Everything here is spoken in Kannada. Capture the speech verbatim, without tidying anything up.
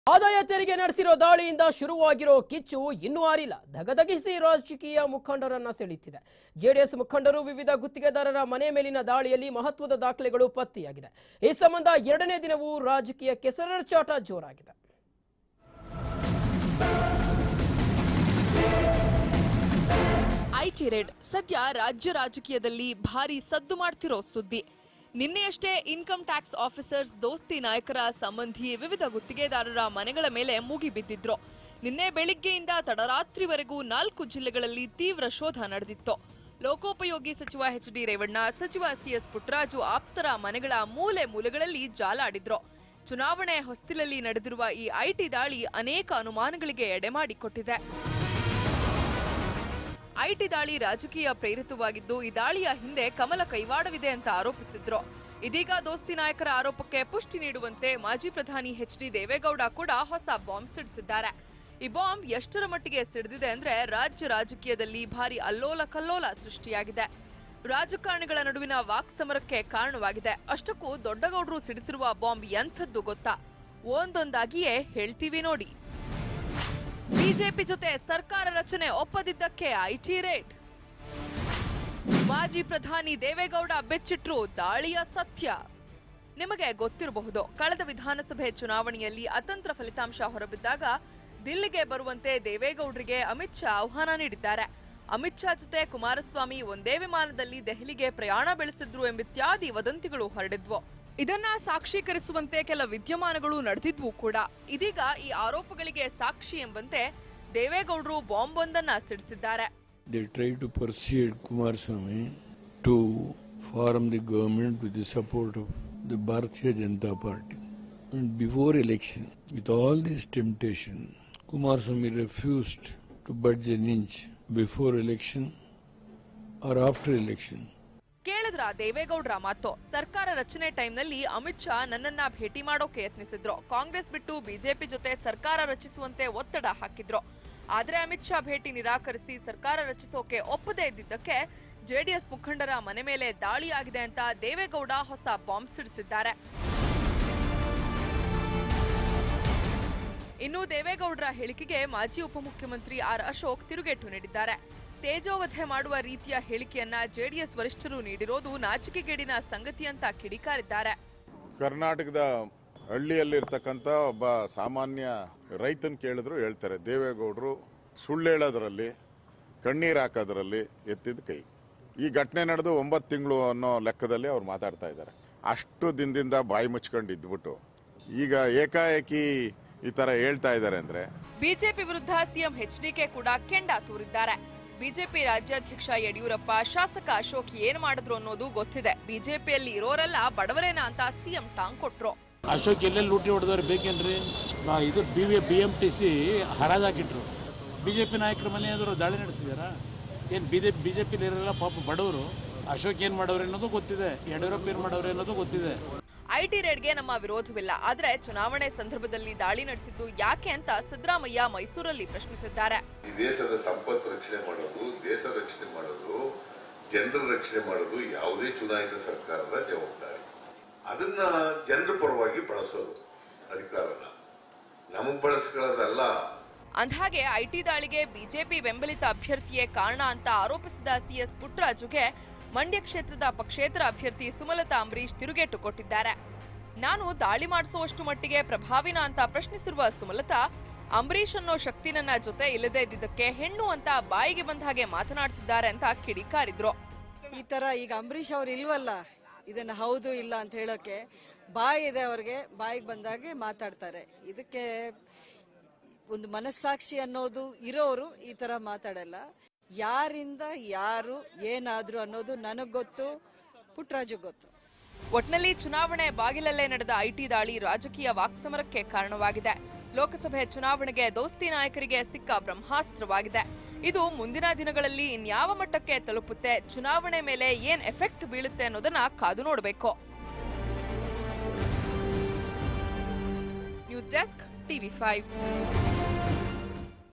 ಆದಾಯ ತೆರಿಗೆ ನಡೆಸಿರೋ ದಾಳಿಯಿಂದ ಶುರುವಾಗಿರೋ ಕಿಚ್ಚು ಇನ್ನೂ ಆರಿಲ್ಲ. ಧಗಧಗಿಸಿ ರಾಜಕೀಯ ಮುಖಂಡರನ್ನ ಸೆಳೆಯುತ್ತಿದೆ. ಜೆಡಿಎಸ್ ಮುಖಂಡರು ವಿವಿಧ ಗುತ್ತಿಗೆದಾರರ ಮನೆ ಮೇಲಿನ ದಾಳಿಯಲ್ಲಿ ಮಹತ್ವದ ದಾಖಲೆಗಳು ಪತ್ತೆಯಾಗಿದೆ. ಈ ಸಂಬಂಧ ಎರಡನೇ ದಿನವೂ ರಾಜಕೀಯ ಕೆಸರಚಾಟ ಜೋರಾಗಿದೆ. ಐಟಿ ರೇಡ್ ಸದ್ಯ ರಾಜ್ಯ ರಾಜಕೀಯದಲ್ಲಿ ಭಾರಿ ಸದ್ದು ಮಾಡ್ತಿರೋ ಸುದ್ದಿ. ನಿನ್ನೆಯಷ್ಟೇ ಇನ್ಕಮ್ ಟ್ಯಾಕ್ಸ್ ಆಫೀಸರ್ಸ್ ದೋಸ್ತಿ ನಾಯಕರ ಸಂಬಂಧಿ ವಿವಿಧ ಗುತ್ತಿಗೆದಾರರ ಮನೆಗಳ ಮೇಲೆ ಮುಗಿಬಿದ್ದಿದ್ರು. ನಿನ್ನೆ ಬೆಳಿಗ್ಗೆಯಿಂದ ತಡರಾತ್ರಿವರೆಗೂ ನಾಲ್ಕು ಜಿಲ್ಲೆಗಳಲ್ಲಿ ತೀವ್ರ ಶೋಧ ನಡೆದಿತ್ತು. ಲೋಕೋಪಯೋಗಿ ಸಚಿವ ಎಚ್ ಡಿ ರೇವಣ್ಣ, ಸಚಿವ ಸಿಎಸ್ ಪುಟ್ಟರಾಜು ಆಪ್ತರ ಮನೆಗಳ ಮೂಲೆ ಮೂಲೆಗಳಲ್ಲಿ ಜಾಲಾಡಿದ್ರು. ಚುನಾವಣೆ ಹೊಸ್ತಿಲಲ್ಲಿ ನಡೆದಿರುವ ಈ ಐಟಿ ದಾಳಿ ಅನೇಕ ಅನುಮಾನಗಳಿಗೆ ಎಡೆಮಾಡಿಕೊಟ್ಟಿದೆ. ಐಟಿ ದಾಳಿ ರಾಜಕೀಯ ಪ್ರೇರಿತವಾಗಿದ್ದು, ಈ ದಾಳಿಯ ಹಿಂದೆ ಕಮಲ ಕೈವಾಡವಿದೆ ಅಂತ ಆರೋಪಿಸಿದ್ರು. ಇದೀಗ ದೋಸ್ತಿ ನಾಯಕರ ಆರೋಪಕ್ಕೆ ಪುಷ್ಟಿ ನೀಡುವಂತೆ ಮಾಜಿ ಪ್ರಧಾನಿ ಎಚ್ ಡಿ ದೇವೇಗೌಡ ಕೂಡ ಹೊಸ ಬಾಂಬ್ ಸಿಡಿಸಿದ್ದಾರೆ. ಈ ಬಾಂಬ್ ಎಷ್ಟರ ಮಟ್ಟಿಗೆ ಸಿಡಿದಿದೆ ಅಂದ್ರೆ ರಾಜ್ಯ ರಾಜಕೀಯದಲ್ಲಿ ಭಾರಿ ಅಲ್ಲೋಲ ಕಲ್ಲೋಲ ಸೃಷ್ಟಿಯಾಗಿದೆ. ರಾಜಕಾರಣಿಗಳ ನಡುವಿನ ವಾಕ್ ಸಮರಕ್ಕೆ ಕಾರಣವಾಗಿದೆ. ಅಷ್ಟಕ್ಕೂ ದೊಡ್ಡಗೌಡರು ಸಿಡಿಸಿರುವ ಬಾಂಬ್ ಎಂಥದ್ದು ಗೊತ್ತಾ? ಒಂದೊಂದಾಗಿಯೇ ಹೇಳ್ತೀವಿ ನೋಡಿ. ಬಿಜೆಪಿ ಜೊತೆ ಸರ್ಕಾರ ರಚನೆ ಒಪ್ಪದಿದ್ದಕ್ಕೆ ಐಟಿ ರೇಡ್. ಮಾಜಿ ಪ್ರಧಾನಿ ದೇವೇಗೌಡ ಬೆಚ್ಚಿಟ್ರು ದಾಳಿಯ ಸತ್ಯ. ನಿಮಗೆ ಗೊತ್ತಿರಬಹುದು, ಕಳೆದ ವಿಧಾನಸಭೆ ಚುನಾವಣೆಯಲ್ಲಿ ಅತಂತ್ರ ಫಲಿತಾಂಶ ಹೊರಬಿದ್ದಾಗ ದಿಲ್ಲಿಗೆ ಬರುವಂತೆ ದೇವೇಗೌಡರಿಗೆ ಅಮಿತ್ ಶಾ ಆಹ್ವಾನ ನೀಡಿದ್ದಾರೆ. ಅಮಿತ್ ಶಾ ಜೊತೆ ಕುಮಾರಸ್ವಾಮಿ ಒಂದೇ ವಿಮಾನದಲ್ಲಿ ದೆಹಲಿಗೆ ಪ್ರಯಾಣ ಬೆಳೆಸಿದ್ರು ಎಂಬಿತ್ಯಾದಿ ವದಂತಿಗಳು ಹರಡಿದ್ವು. ಇದನ್ನ ಸಾಕ್ಷೀಕರಿಸುವಂತೆ ಕೆಲ ವಿದ್ಯಮಾನಗಳು ನಡೆದಿದ್ವು ಕೂಡ. ಇದೀಗ ಈ ಆರೋಪಗಳಿಗೆ ಸಾಕ್ಷಿ ಎಂಬಂತೆ ದೇವೇಗೌಡರು ಬಾಂಬ್ ಒಂದನ್ನ ಸಿಡಿಸಿದ್ದಾರೆ. They tried to persuade Kumaraswamy to form the government with the support of the Bharatiya Janata Party. And before election, with all this temptation, Kumaraswamy refused to budge an inch before election or after election. ಕೇಳಿದ್ರ ದೇವೇಗೌಡರ ಮಾತು. ಸರ್ಕಾರ ರಚನೆ ಟೈಮ್ನಲ್ಲಿ ಅಮಿತ್ ಶಾ ನನ್ನನ್ನ ಭೇಟಿ ಮಾಡೋಕೆ ಯತ್ನಿಸಿದ್ರು. ಕಾಂಗ್ರೆಸ್ ಬಿಟ್ಟು ಬಿಜೆಪಿ ಜೊತೆ ಸರ್ಕಾರ ರಚಿಸುವಂತೆ ಒತ್ತಡ ಹಾಕಿದ್ರು. ಆದ್ರೆ ಅಮಿತ್ ಶಾ ಭೇಟಿ ನಿರಾಕರಿಸಿ ಸರ್ಕಾರ ರಚಿಸೋಕೆ ಒಪ್ಪದೇ ಇದ್ದಿದ್ದಕ್ಕೆ ಜೆಡಿಎಸ್ ಮುಖಂಡರ ಮನೆ ಮೇಲೆ ದಾಳಿಯಾಗಿದೆ ಅಂತ ದೇವೇಗೌಡ ಹೊಸ ಬಾಂಬ್ ಸಿಡಿಸಿದ್ದಾರೆ. ಇನ್ನು ದೇವೇಗೌಡರ ಹೇಳಿಕೆಗೆ ಮಾಜಿ ಉಪಮುಖ್ಯಮಂತ್ರಿ ಆರ್ ಅಶೋಕ್ ತಿರುಗೇಟು ನೀಡಿದ್ದಾರೆ. ತೇಜೋವಧೆ ಮಾಡುವ ರೀತಿಯ ಹೇಳಿಕೆಯನ್ನ ಜೆಡಿಎಸ್ ವರಿಷ್ಠರು ನೀಡಿರೋದು ನಾಚಿಕೆಗೇಡಿನ ಸಂಗತಿ ಅಂತ ಕಿಡಿಕಾರಿದ್ದಾರೆ. ಕರ್ನಾಟಕದ ಹಳ್ಳಿಯಲ್ಲಿರ್ತಕ್ಕಂಥ ಒಬ್ಬ ಸಾಮಾನ್ಯ ರೈತನ್ ಕೇಳಿದ್ರು ಹೇಳ್ತಾರೆ, ದೇವೇಗೌಡರು ಸುಳ್ಳು ಹೇಳೋದ್ರಲ್ಲಿ, ಕಣ್ಣೀರು ಹಾಕೋದ್ರಲ್ಲಿ ಎತ್ತಿದ ಕೈ. ಈ ಘಟನೆ ನಡೆದು ಒಂಬತ್ತು ತಿಂಗಳು ಅನ್ನೋ ಲೆಕ್ಕದಲ್ಲಿ ಅವ್ರು ಮಾತಾಡ್ತಾ ಇದ್ದಾರೆ. ಅಷ್ಟು ದಿನದಿಂದ ಬಾಯಿ ಮುಚ್ಕೊಂಡು ಇದ್ಬಿಟ್ಟು ಈಗ ಏಕಾಏಕಿ ಈ ತರ ಹೇಳ್ತಾ ಇದ್ದಾರೆ ಅಂದ್ರೆ. ಬಿಜೆಪಿ ವಿರುದ್ಧ ಸಿಎಂ ಎಚ್ ಡಿ ಕೆ ಕೂಡ ಕೆಂಡ ತೂರಿದ್ದಾರೆ. ಬಿಜೆಪಿ ರಾಜ್ಯಾಧ್ಯಕ್ಷ ಯಡಿಯೂರಪ್ಪ, ಶಾಸಕ ಅಶೋಕ್ ಏನ್ ಮಾಡಿದ್ರು ಅನ್ನೋದು ಗೊತ್ತಿದೆ. ಬಿಜೆಪಿಯಲ್ಲಿ ಇರೋರೆಲ್ಲ ಬಡವರೇನ ಅಂತ ಸಿಎಂ ಟಾಂಗ್ ಕೊಟ್ರು. ಅಶೋಕ್ ಎಲ್ಲೆಲ್ಲಿ ಲೂಟಿ ಹೊಡೆದವ್ರು ಬೇಕೇನ್ರಿ? ಇದು B B M T C ಹರಾಜಾಕಿಟ್ರು. ಬಿಜೆಪಿ ನಾಯಕರ ಮನೆ ಆದರೂ ದಾಳಿ ನಡೆಸಿದಾರ? ಏನು ಬಿಜೆಪಿ ಬಿಜೆಪಿಲಿ ಇರೋಲ್ಲ ಪಾಪ ಬಡವರು. ಅಶೋಕ್ ಏನ್ ಮಾಡೋರು ಅನ್ನೋದು ಗೊತ್ತಿದೆ, ಯಡಿಯೂರಪ್ಪ ಏನ್ ಮಾಡೋರು ಅನ್ನೋದು ಗೊತ್ತಿದೆ. ಐಟಿ ರೇಡ್ಗೆ ನಮ್ಮ ವಿರೋಧವಿಲ್ಲ, ಆದ್ರೆ ಚುನಾವಣೆ ಸಂದರ್ಭದಲ್ಲಿ ದಾಳಿ ನಡೆಸಿದ್ದು ಯಾಕೆ ಅಂತ ಸಿದ್ದರಾಮಯ್ಯ ಮೈಸೂರಲ್ಲಿ ಪ್ರಶ್ನಿಸಿದ್ದಾರೆ. ಈ ದೇಶದ ಸಂಪತ್ತು ರಕ್ಷಣೆ ಮಾಡೋದು, ದೇಶ ರಕ್ಷಣೆ ಮಾಡೋದು, ಜನರ ರಕ್ಷಣೆ ಮಾಡೋದು ಯಾವುದೇ ಚುನಾಯಿತ ಸರ್ಕಾರದ ಜವಾಬ್ದಾರಿ. ಅದನ್ನ ಜನರ ಪರವಾಗಿ ಬಳಸೋದು ಅಧಿಕಾರನ, ನಮಗ್ ಬಳಸ್ಕೊಳ್ಳೋದಲ್ಲ. ಅಂದ್ಹಾಗೆ ಐಟಿ ದಾಳಿಗೆ ಬಿಜೆಪಿ ಬೆಂಬಲಿತ ಅಭ್ಯರ್ಥಿಯೇ ಕಾರಣ ಅಂತ ಆರೋಪಿಸಿದ ಸಿಎಸ್ ಪುಟ್ಟರಾಜುಗೆ ಮಂಡ್ಯ ಕ್ಷೇತ್ರದ ಪಕ್ಷೇತರ ಅಭ್ಯರ್ಥಿ ಸುಮಲತಾ ಅಂಬರೀಶ್ ತಿರುಗೇಟು ಕೊಟ್ಟಿದ್ದಾರೆ. ನಾನು ದಾಳಿ ಮಾಡಿಸುವಷ್ಟು ಮಟ್ಟಿಗೆ ಪ್ರಭಾವಿನ ಅಂತ ಪ್ರಶ್ನಿಸಿರುವ ಸುಮಲತಾ, ಅಂಬರೀಶ್ ಅನ್ನೋ ಶಕ್ತಿ ನನ್ನ ಜೊತೆ ಇಲ್ಲದೇ ಇದ್ದಿದ್ದಕ್ಕೆ ಹೆಣ್ಣು ಅಂತ ಬಾಯಿಗೆ ಬಂದ ಹಾಗೆ ಮಾತನಾಡ್ತಿದ್ದಾರೆ ಅಂತ ಕಿಡಿಕಾರಿದ್ರು. ಈ ತರ ಈಗ ಅಂಬರೀಶ್ ಅವ್ರು ಇಲ್ವಲ್ಲ, ಇದನ್ನ ಹೌದು ಇಲ್ಲ ಅಂತ ಹೇಳೋಕೆ ಬಾಯಿ ಇದೆ ಅವ್ರಿಗೆ, ಬಾಯಿಗೆ ಬಂದಾಗೆ ಮಾತಾಡ್ತಾರೆ. ಇದಕ್ಕೆ ಒಂದು ಮನಸ್ಸಾಕ್ಷಿ ಅನ್ನೋದು ಇರೋರು ಈ ತರ ಮಾತಾಡಲ್ಲ. ಯಾರಿಂದ ಯಾರು ಏನಾದ್ರು ಅನ್ನೋದು ನನಗ್ ಗೊತ್ತು, ಪುಟ್ಟರಾಜು ಗೊತ್ತು. ಒಟ್ನಲ್ಲಿ ಚುನಾವಣೆ ಬಾಗಿಲಲ್ಲೇ ನಡೆದ ಐಟಿ ದಾಳಿ ರಾಜಕೀಯ ವಾಕ್ಸಮರಕ್ಕೆ ಕಾರಣವಾಗಿದೆ. ಲೋಕಸಭೆ ಚುನಾವಣೆಗೆ ದೋಸ್ತಿ ನಾಯಕರಿಗೆ ಸಿಕ್ಕ ಬ್ರಹ್ಮಾಸ್ತ್ರವಾಗಿದೆ. ಇದು ಮುಂದಿನ ದಿನಗಳಲ್ಲಿ ಇನ್ಯಾವ ಮಟ್ಟಕ್ಕೆ ತಲುಪುತ್ತೆ, ಚುನಾವಣೆ ಮೇಲೆ ಏನ್ ಎಫೆಕ್ಟ್ ಬೀಳುತ್ತೆ ಅನ್ನೋದನ್ನ ಕಾದು ನೋಡಬೇಕು. News desk TV five.